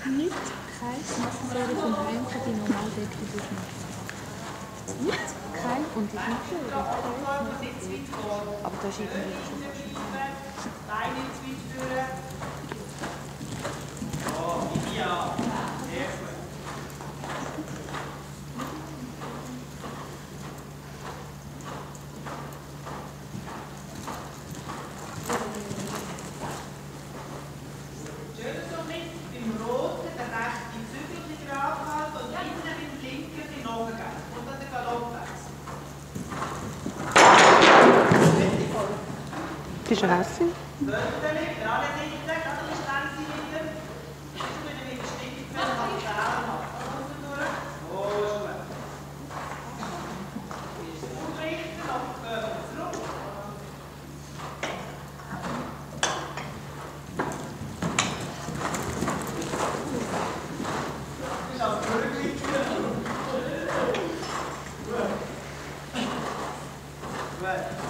Nicht kein Nachfahren vom Heimchen die Normaldecke durchmachen. Nicht kein und die Hütte aber da ist irgendwie schon Beine zu weit führen. So, ja. Sehr gut. Schön so mit beim Roten, der rechte Zügel gerade halten und hinten beim Linken die Nagen geben. Und dann den Galopp wechseln. Bist du hässlich? Wörterchen, gerade hinten, gerade die Schwänze hinten. Ich würde mit der Stimme können, was ich auch mache. Außen durch. So, ist gut. Aufrichten, auf die Körper zurück. Das ist auch wirklich gut. Gut.